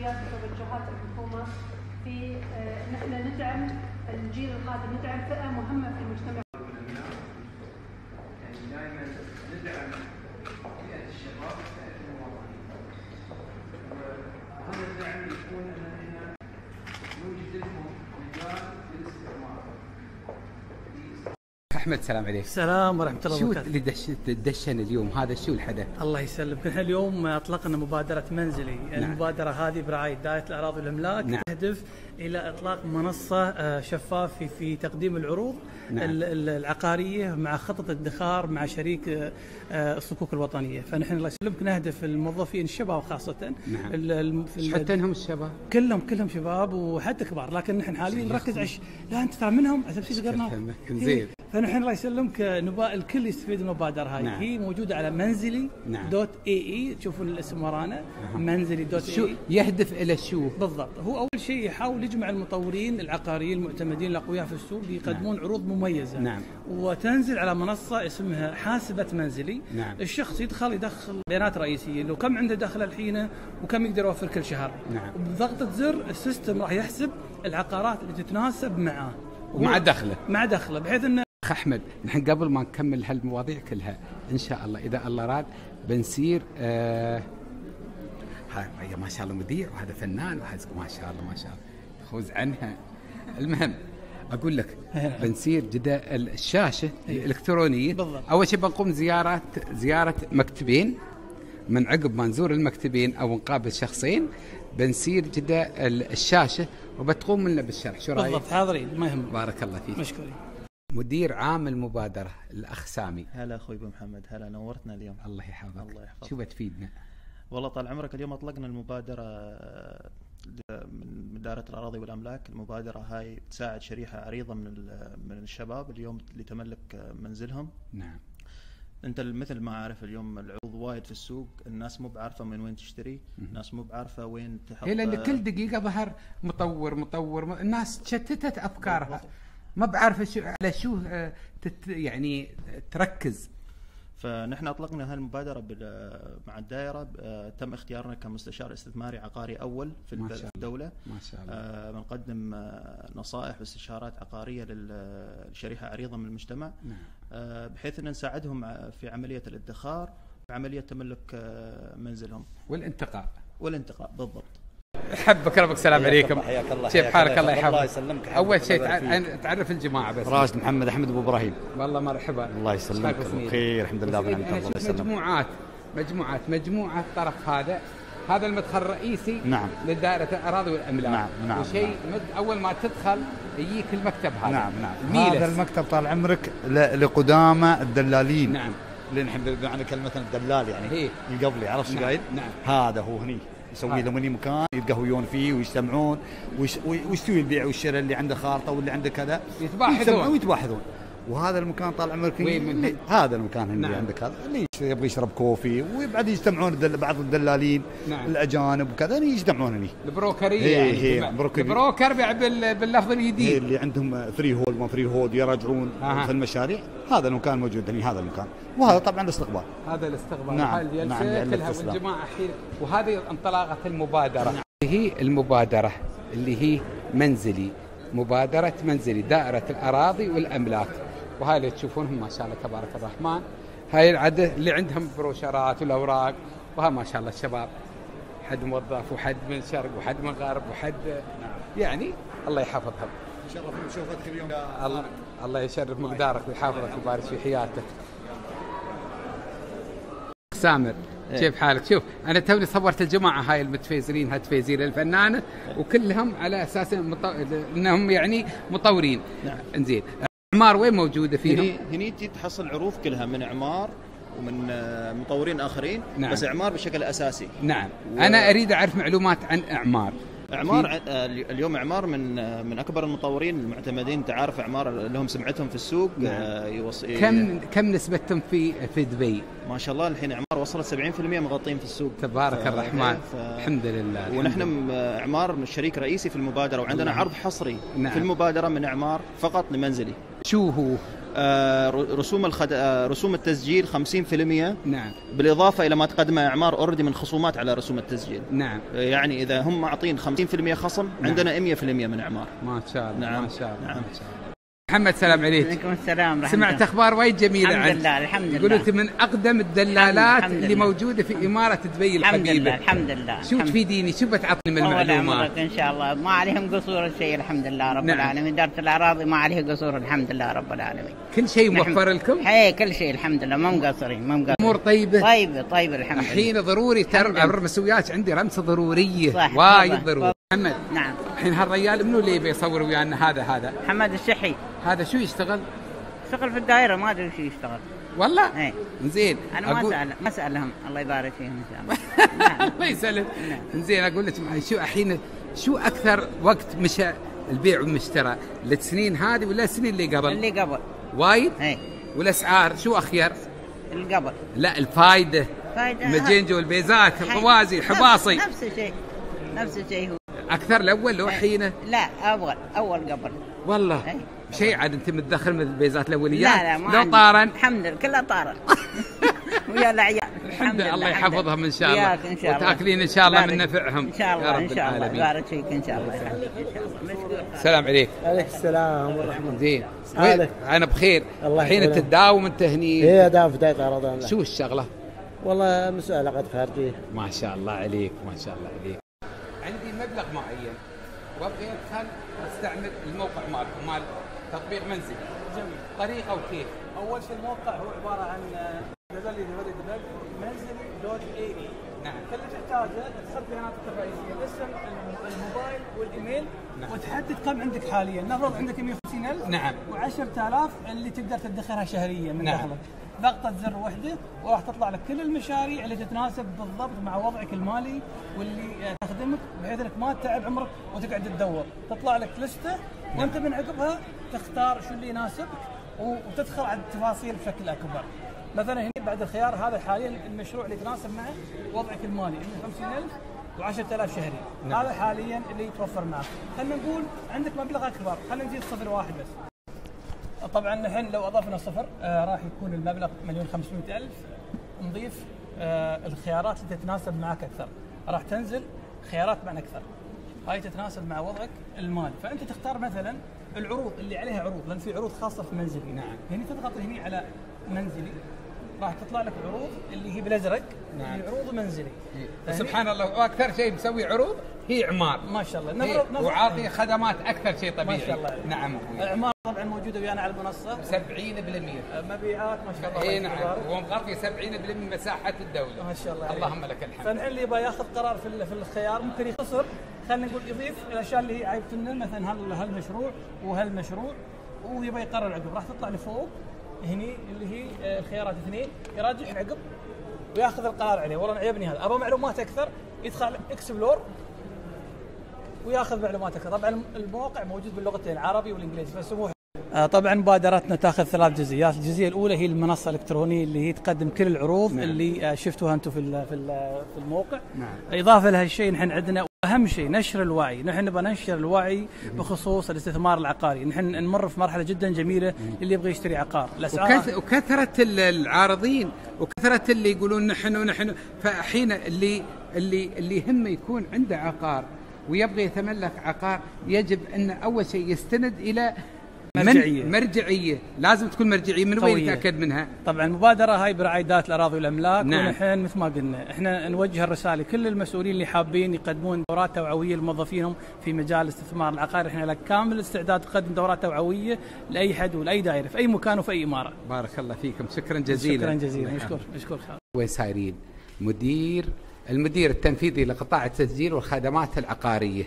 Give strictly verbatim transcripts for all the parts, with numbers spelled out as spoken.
توصيات وتوجهات الحكومة في نحن ندعم الجيل القادم، ندعم فئة مهمة في المجتمع. يعني دائما ندعم فئة الشباب، فئة المواطنين. وهذا الدعم يكون أننا نوجد لهم مجال للاستثمار. أحمد السلام عليك. السلام ورحمة الله وبركاته. شو اللي دش دشن اليوم هذا؟ شو الحدث؟ الله يسلمك. نحن اليوم أطلقنا مبادرة منزلي. نعم. المبادرة هذه برعاية دائرة الأراضي والأملاك. نعم. تهدف إلى إطلاق منصة شفافة في تقديم العروض. نعم. العقارية مع خطط ادخار مع شريك الصكوك الوطنية. فنحن الله يسلمك نهدف الموظفين الشباب خاصة. نعم. حتى انهم الشباب كلهم كلهم شباب وحتى كبار، لكن نحن حاليا نركز عش لا أنت ترى منهم على سبيل قرنا. زين. فنحن الله يسلمك نبغى الكل يستفيد من المبادرة هاي. نعم. هي موجودة على منزلي. نعم. دوت اي اي، تشوفون الاسم ورانا. أه. منزلي دوت شو اي. يهدف الى شو بالضبط؟ هو اول شيء يحاول يجمع المطورين العقاريين المعتمدين الاقوياء في السوق يقدمون. نعم. عروض مميزة. نعم. وتنزل على منصة اسمها حاسبة منزلي. نعم. الشخص يدخل يدخل بيانات رئيسية، لو كم عنده دخل الحين وكم يقدر يوفر كل شهر. نعم. وبضغطة زر السيستم راح يحسب العقارات اللي تتناسب معاه ومع دخله مع دخله بحيث انه أخ أحمد، نحن قبل ما نكمل هالمواضيع كلها إن شاء الله إذا الله راد بنسير آه هاي ما شاء الله مذيع وهذا فنان وهذا ما شاء الله ما شاء الله خوز عنها. المهم أقول لك بنسير جدا الشاشة الإلكترونية. بالضبط. أول شيء بنقوم زيارة زيارة مكتبين، من عقب ما نزور المكتبين أو نقابل شخصين بنسير جدا الشاشة وبتقوم لنا بالشرح. شو رأيك؟ بالضبط حاضرين ما يهم. بارك الله فيك. مشكورين. مدير عام المبادرة الأخ سامي. هلا أخوي أبو محمد، هلا نورتنا اليوم. الله يحفظك. الله يحفظك. شو بتفيدنا؟ والله طال عمرك اليوم أطلقنا المبادرة من دائرة الأراضي والأملاك. المبادرة هاي تساعد شريحة عريضة من من الشباب اليوم اللي تملك منزلهم. نعم. أنت مثل ما عارف اليوم العروض وايد في السوق، الناس مو بعارفة من وين تشتري، الناس مو بعارفة وين تحط. هي اللي كل دقيقة ظهر مطور مطور، الناس تشتتت أفكارها ما بعرف شو على شو تت يعني تركز. فنحن اطلقنا هالمبادره مع الدائره، تم اختيارنا كمستشار استثماري عقاري اول في الدوله. ما شاء الله. بنقدم نصائح واستشارات عقاريه لشريحه عريضه من المجتمع. نعم. بحيث ان نساعدهم في عمليه الادخار وعمليه تملك منزلهم والانتقاء والانتقاء بالضبط. حبك ربك. السلام عليكم. حياك الله. كيف حالك؟ الله يحفظك. الله يسلمك. اول شيء تعرف الجماعه بس. راشد محمد احمد ابو ابراهيم. والله مرحبا. الله يسلمك. بخير الحمد لله بنعمة الله. مجموعات مجموعات مجموعه الطرف هذا هذا المدخل الرئيسي. نعم. لدائره الاراضي والاملاك. نعم نعم. وشيء نعم. اول ما تدخل يجيك المكتب هذا. نعم نعم. هذا المكتب طال عمرك لقدامى الدلالين. نعم. اللي نحن بمعنى كلمه الدلال يعني. هي. القبلي عرفت شو نعم. قايل؟ نعم. هذا هو هني يسوي لهم هني مكان يتقهوون فيه ويجتمعون ويستوي البيع والشراء، اللي عنده خارطه واللي عنده كذا يتباحثون ويتباحثون. وهذا المكان طال عمرك وين من هذا المكان اللي نعم. عندك هذا اللي يبغى يشرب كوفي، وبعد يجتمعون بعض الدلالين. نعم. الاجانب وكذا يجتمعون هني. البروكريه يعني البروكر باللفظ الجديد اللي عندهم فري هول ما فري هول يراجعون آه. في المشاريع. هذا المكان موجود هني هذا المكان، وهذا طبعا الاستقبال. هذا الاستقبال. نعم. الجلسه نعم. كلها والجماعه حين وهذه انطلاقه المبادره. نعم. هي المبادره اللي هي منزلي، مبادره منزلي دائره الاراضي والاملاك. وهاي اللي تشوفونهم ما شاء الله تبارك الرحمن، هاي العدد اللي عندهم بروشرات والاوراق، وها ما شاء الله الشباب حد موظف وحد من شرق وحد من غرب وحد يعني الله يحفظهم. شرفنا بشوفتك اليوم. الله الله يشرف مقدارك ويحافظك ويبارك في حياتك. سامر كيف حالك؟ شوف انا توني صورت الجماعه هاي المتفيزرين هالتفيزير الفنانه وكلهم على اساس مطو... انهم يعني مطورين. نعم. انزين اعمار وين موجوده فيهم؟ هني هني تحصل عروض كلها من اعمار ومن مطورين اخرين. نعم. بس اعمار بشكل اساسي. نعم. و... انا اريد اعرف معلومات عن اعمار. اعمار اليوم اعمار من من اكبر المطورين المعتمدين. تعرف اعمار لهم سمعتهم في السوق. نعم. يوص... كم كم نسبتهم في في دبي؟ ما شاء الله الحين اعمار وصلت سبعين بالمئة مغطين في السوق. تبارك ف... الرحمن. ف... الحمد لله. ونحن اعمار شريك رئيسي في المبادره، وعندنا نعم. عرض حصري. نعم. في المبادره من اعمار فقط لمنزلي. شو هو؟ آه رسوم الخد... آه رسوم التسجيل خمسين بالمئة. نعم. بالاضافه الى ما تقدمه اعمار اوريدي من خصومات على رسوم التسجيل. نعم. آه يعني اذا هم معطين خمسين بالمئة خصم، نعم. عندنا مئة بالمئة من اعمار. ما شاء الله. نعم. ما شاء الله. نعم. ما شاء الله. محمد سلام عليك. وعليكم السلام ورحمة سمعت الله. اخبار وايد جميله الحمد عنك. لله الحمد لله. يقولوا انت من اقدم الدلالات الحمد اللي لله. موجوده في اماره دبي الحمد الحبيبه. لله الحمد لله. شو الحمد تفيديني؟ شو بتعطني من أول المعلومات؟ عمرك ان شاء الله ما عليهم قصور الشيء الحمد لله رب نعم. العالمين. إدارة الأراضي ما عليه قصور الحمد لله رب العالمين. كل شيء نحن- موفر لكم؟ هي كل شيء الحمد لله ما مقصرين ما مقصرين. امور طيبه. طيبه طيبه الحمد لله. الحين ضروري ترى لله. الرمسويات عندي رمسه ضروريه. صح. وايد طبعاً. ضروري. محمد نعم. الحين هالريال منو اللي يبي يصور ويانا؟ هذا هذا محمد الشحي هذا شو يشتغل؟ اشتغل في الدائره ما ادري وش يشتغل. والله؟ ايه. زين. انا ما أقول- اسال ما اسالهم الله يبارك فيهم ان شاء الله. نعم. الله يسلمك. نعم. زين اقول لك معي، شو الحين شو اكثر وقت مشى البيع والمشترى؟ السنين هذه ولا السنين اللي قبل؟ اللي قبل. وايد؟ ايه. والاسعار شو اخير؟ اللي قبل. لا الفايده. فايدة المجنجة والبيزات الغوازي الحباصي نفس الشيء نفس الشيء هو. اكثر الاول لو حينه؟ لا اول اول قبل. والله أي. شيء عاد انت متدخل من البيزات الاوليات؟ لا لا ما لو عندي. طارن الحمد لله كلها طارن. ويا العيال الحمد لله الله يحفظهم ان شاء الله. وياك ان شاء الله. وتاكلين ان شاء الله بارك. من نفعهم ان شاء يا الله رب ان شاء الله العالمين. يبارك فيك ان شاء الله يخليك ان شاء الله. مشكور. السلام عليك. عليك السلام ورحمة الله. زين. حالك؟ انا بخير. الله الحين انت يحفظك. تداوم انت هني؟ هي دام في دايت أراضي. شو الشغله؟ والله مسألة قد خارجية. ما شاء الله عليك ما شاء الله عليك. عندي مبلغ معين وابغي ادخل استعمل الموقع مالكم مال تطبيق منزلي. جميل. طريقه وكيف؟ اول شيء الموقع هو عباره عن دبليو دبليو دبليو منزلي دوت اي اي. نعم. كل اللي تحتاجه تدخل بياناتك الرئيسيه الاسم الموبايل والايميل. نعم. وتحدد كم عندك حاليا. نفرض عندك مئة وخمسين ألف. نعم. و10000 اللي تقدر تدخرها شهريا من نعم. دخلك. ضغطة زر واحدة وراح تطلع لك كل المشاريع اللي تتناسب بالضبط مع وضعك المالي واللي تخدمك بحيث انك ما تتعب عمرك وتقعد تدور. تطلع لك لسته وانت من عقبها تختار شو اللي يناسبك وتدخل على التفاصيل بشكل اكبر. مثلا هنا بعد الخيار هذا حاليا المشروع اللي يتناسب مع وضعك المالي مئة وخمسين ألف وعشرة آلاف شهري. نعم. هذا حاليا اللي يتوفر معك. خلينا نقول عندك مبلغ اكبر، خلينا نزيد صفر واحد بس. طبعا نحن لو اضفنا صفر آه راح يكون المبلغ مليون خمسمائة ألف. نضيف آه الخيارات اللي تتناسب معك اكثر. راح تنزل خيارات معنا اكثر. هاي تتناسب مع وضعك المالي، فانت تختار مثلا العروض اللي عليها عروض، لان في عروض خاصه في منزلي. نعم. هنا تضغط هنا على منزلي راح تطلع لك عروض اللي هي بالازرق. نعم. اللي عروض منزلي. سبحان الله واكثر شيء مسوي عروض هي عمار. ما شاء الله. هي نفرض نفرض وعاطي خدمات اكثر شيء طبيعي. ما شاء الله. نعم. اعمار طبعا موجوده ويانا على المنصه. سبعين بالمئة. مبيعات ما شاء الله. اي الله نعم. يبارك. هو مغطي سبعين بالمئة من مساحه الدوله. ما شاء الله عليك. اللهم لك الحمد. فالحين اللي يبغى ياخذ قرار في ال- في الخيار ممكن يخسر، خلينا نقول يضيف الاشياء اللي هي عيبتنا مثلا هل هالمشروع وهالمشروع ويبغى يقرر عقب راح تطلع لفوق هني اللي هي آه، الخيارات اثنين يراجع عقب وياخذ القرار عليه. والله عجبني هذا ابغى معلومات اكثر يدخل اكسبلور وياخذ معلومات اكثر. طبعا الموقع موجود باللغتين العربي والانجليزي فسموه. آه طبعا مبادرتنا تاخذ ثلاث جزئيات. الجزئيه الاولى هي المنصه الالكترونيه اللي هي تقدم كل العروض. نعم. اللي آه شفتوها انتم في ال في ال في الموقع. نعم. اضافه لهالشيء نحن عندنا اهم شيء نشر الوعي. نحن نبغى ننشر الوعي بخصوص الاستثمار العقاري. نحن نمر في مرحله جدا جميله للي يبغى يشتري عقار. الاسعار وكث... وكثره العارضين وكثره اللي يقولون نحن ونحن. فحين اللي اللي اللي يهمه يكون عنده عقار ويبغى يتملك عقار يجب ان اول شيء يستند الى مرجعية. مرجعيه. لازم تكون مرجعيه. من وين يتاكد منها؟ طبعا المبادره هاي برعايه دائره الاراضي والاملاك. نعم. ونحن مثل ما قلنا احنا نوجه الرساله لكل المسؤولين اللي حابين يقدمون دورات توعويه لموظفينهم في مجال الاستثمار العقاري. احنا لك كامل الاستعداد تقدم دورات توعويه لاي حد ولاي دائره في اي مكان وفي اي اماره. بارك الله فيكم. شكرا جزيلا. شكرا جزيلا. نشكر نشكر. وين سايرين؟ مدير المدير التنفيذي لقطاع التسجيل والخدمات العقاريه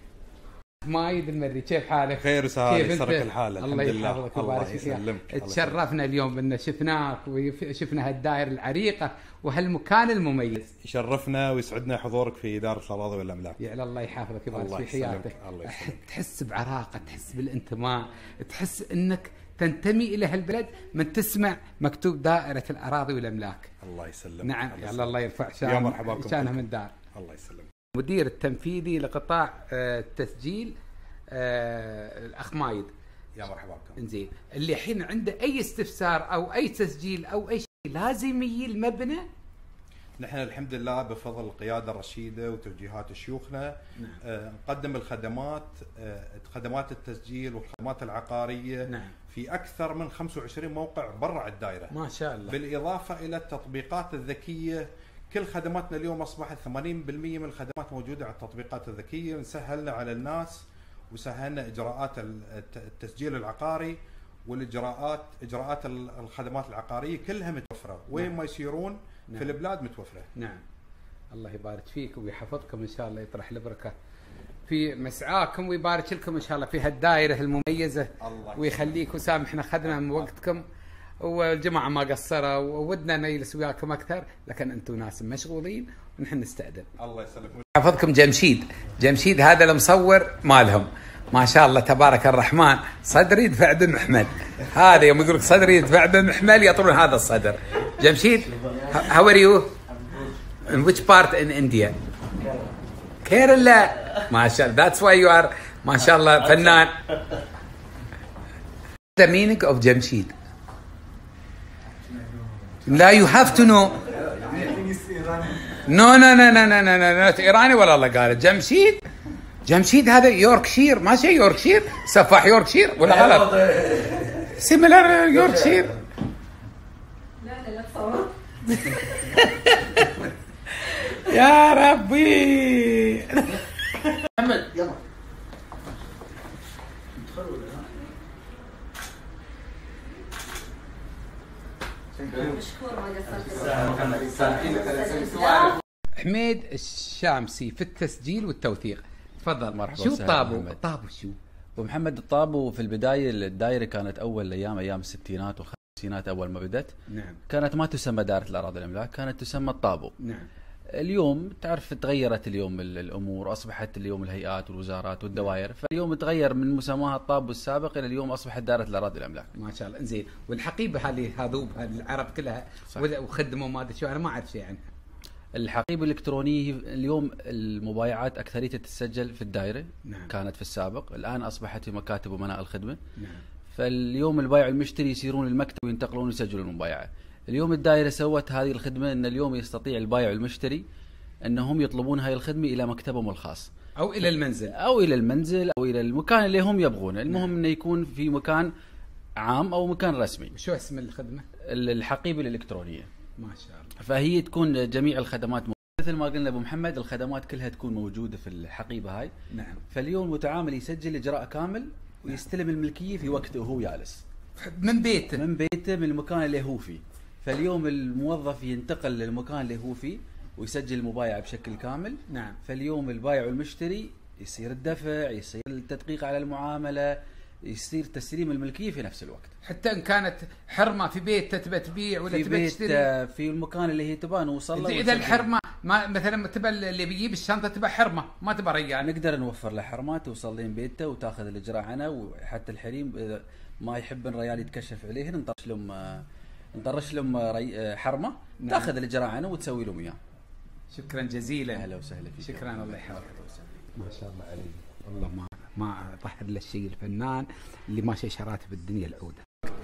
مايد المري، كيف حالك؟ خير وسهلا يسرك الحال. الله يحفظك ويبارك فيك. تشرفنا اليوم ان شفناك وشفنا هالدائره العريقه وهالمكان المميز. يشرفنا ويسعدنا حضورك في اداره الاراضي والاملاك. يا الله يحفظك ويبارك في حياتك. تحس بعراقه، تحس بالانتماء، تحس انك تنتمي الى هالبلد من تسمع مكتوب دائره الاراضي والاملاك. الله يسلمك. نعم الله, الله يرفع شان يا مرحبا بكم. شانها من دار. الله يسلمك. مدير التنفيذي لقطاع التسجيل الاخ مايد. يا مرحبا بكم. انزين، اللي الحين عنده اي استفسار او اي تسجيل او اي شيء لازم يجي المبنى. نحن الحمد لله بفضل القياده الرشيده وتوجيهات شيوخنا نعم. آه نقدم الخدمات آه خدمات التسجيل والخدمات العقاريه نعم. في اكثر من خمسة وعشرين موقع برا الدائره ما شاء الله، بالاضافه الى التطبيقات الذكيه. كل خدماتنا اليوم اصبحت ثمانين بالمئة من الخدمات موجوده على التطبيقات الذكيه، نسهلنا على الناس وسهلنا اجراءات التسجيل العقاري والاجراءات اجراءات الخدمات العقاريه كلها متوفره وين نعم. ما يسيرون نعم. في البلاد متوفره. نعم. الله يبارك فيك ويحفظكم ان شاء الله، يطرح البركه في مسعاكم ويبارك لكم ان شاء الله في هالدائره المميزه ويخليك وسامحنا خدنا من وقتكم، والجماعه ما قصروا وودنا نجلس وياكم اكثر، لكن انتم ناس مشغولين ونحن نستأذن. الله يسلمك. يحفظكم. جمشيد، جمشيد هذا المصور مالهم ما شاء الله تبارك الرحمن، صدري يدفع بمحمل. هذا يوم يقول لك صدري يدفع بمحمل يطلون هذا الصدر. جمشيد، how are you? In which part in India? كيرلا. ما شاء الله. That's why you are ما شاء الله فنان. The meaning of جمشيد. لا you have to know. No no no no no no no no إيراني ولا الله قال جمشيد. جمشيد هذا يوركشير، ما شيء يوركشير، سفاح يوركشير ولا غلط؟ سيميلر يوركشير. لا لا لا تصور. يا ربي. محمد يلا. مشكور ما قصرت. حميد الشامسي في التسجيل والتوثيق، تفضل. مرحبا. شو الطابو؟ الطابو شو؟ ابو محمد، الطابو في البدايه الدائره كانت اول ايام ايام الستينات والخمسينات اول ما بدت. نعم. كانت ما تسمى دائره الاراضي الاملاك، كانت تسمى الطابو. نعم. اليوم تعرف تغيرت اليوم الامور، اصبحت اليوم الهيئات والوزارات والدوائر، فاليوم تغير من مسماها الطابو السابق الى اليوم اصبحت دائره الاراضي الاملاك. ما شاء الله. زين، والحقيبه هذه هذوب العرب كلها وخدموا ما ادري شو، انا ما اعرف شيء عنها. الحقيبه الالكترونيه اليوم المبايعات اكثريتها تسجل في الدائره. نعم. كانت في السابق، الان اصبحت في مكاتب ومناء الخدمه. نعم. فاليوم البائع والمشتري يسيرون المكتب وينتقلون ويسجلون المبايعه. اليوم الدائره سوت هذه الخدمه ان اليوم يستطيع البائع والمشتري انهم يطلبون هاي الخدمه الى مكتبهم الخاص او الى المنزل او الى المنزل او الى المكان اللي هم يبغونه، المهم انه يكون في مكان عام او مكان رسمي. شو اسم الخدمه؟ الحقيبه الالكترونيه. ما شاء الله. فهي تكون جميع الخدمات مثل ما قلنا ابو محمد، الخدمات كلها تكون موجوده في الحقيبه هاي. نعم. فاليوم المتعامل يسجل اجراء كامل ويستلم الملكيه في وقته وهو جالس من بيته من بيته من المكان اللي هو فيه. فاليوم الموظف ينتقل للمكان اللي هو فيه ويسجل المبايعه بشكل كامل. نعم. فاليوم البائع والمشتري يصير الدفع، يصير التدقيق على المعامله، يصير تسليم الملكيه في نفس الوقت. حتى ان كانت حرمه في بيت تبى تبيع ولا تبى تشتري في المكان اللي هي تبى نوصل له. اذا الحرمه ما مثلا تبى اللي بيجيب الشنطه تبى حرمه ما تبى ريان، نقدر نوفر له حرمه توصل لين بيته وتاخذ الاجراء عنه. وحتى الحريم اذا ما يحب الريال يتكشف عليه نطرش لهم نطرش لهم حرمه. نعم. تاخذ الاجراء عنه وتسوي لهم اياه. شكرا جزيلا. اهلا وسهلا فيك. شكرا. الله يحفظك. ما شاء الله عليك والله ما ما ظهر له الشيء الفنان اللي ما شي شراته بالدنيا العوده.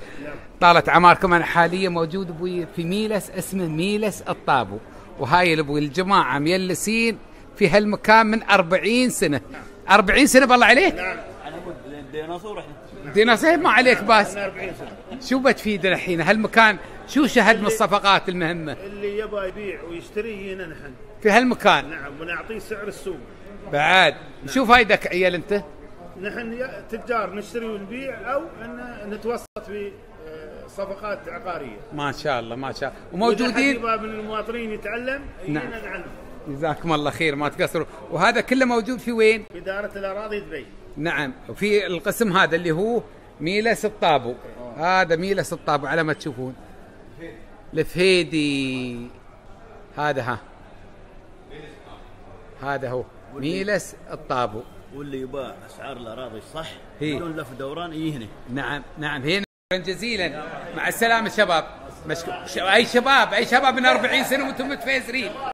طالت عماركم. انا حاليا موجود ابوي في ميلس اسمه ميلس الطابو، وهاي ابوي الجماعه ميلسين في هالمكان من أربعين سنه. أربعين سنه بالله عليك. نعم. انا ابو الديناصور احنا. الديناصور ما عليك باس. أربعين سنه. شو بتفيدنا الحين هالمكان؟ شو شهد من الصفقات المهمه؟ اللي يبغى يبيع ويشتري هنا نحن في هالمكان. نعم. ونعطيه سعر السوق بعد. نعم. شو فايدك عيال انت؟ نحن تجار نشتري ونبيع او ان نتوسط في صفقات عقاريه. ما شاء الله ما شاء الله. وموجودين يبغى من المواطنين يتعلم. نعم. نعلم. جزاكم الله خير ما تقصروا. وهذا كله موجود في وين؟ في إدارة الأراضي دبي. نعم. وفي القسم هذا اللي هو ميلس الطابو. هذا ميلس الطابو على ما تشوفون. الفهيدي هذا ها هذا هو ميلس الطابو. واللي يباع اسعار الاراضي صح بدون لف دوران يجي هنا. نعم نعم. هنا جزيلا. مع السلامه شباب. مشكور. اي شباب اي شباب من أربعين سنه وانتم متفيزرين.